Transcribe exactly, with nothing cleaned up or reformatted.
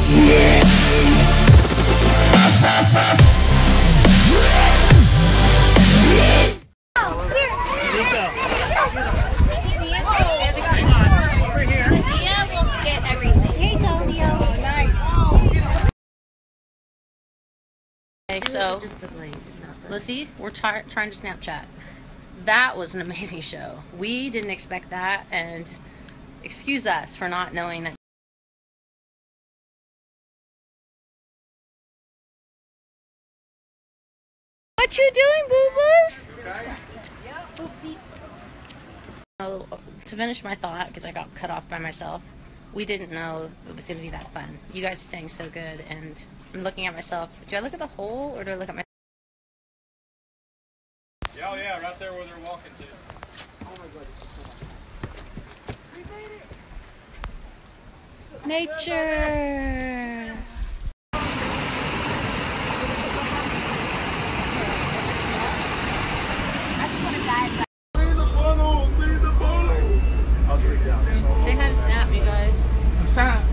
Okay, so let's see, we're trying to Snapchat. That was an amazing show. We didn't expect that, and excuse us for not knowing that. What you doing, boo-boos? So, to finish my thought, because I got cut off by myself, we didn't know it was going to be that fun. You guys sang so good, and I'm looking at myself. Do I look at the hole, or do I look at my... Oh yeah, right there where they're walking to. Oh my God, this is so much. Nature! Clean the funnel! Clean the funnel! I was freaked out. Say hi to Snap, you guys. Snap.